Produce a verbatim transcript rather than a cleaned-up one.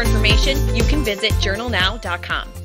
more information, you can visit journal now dot com.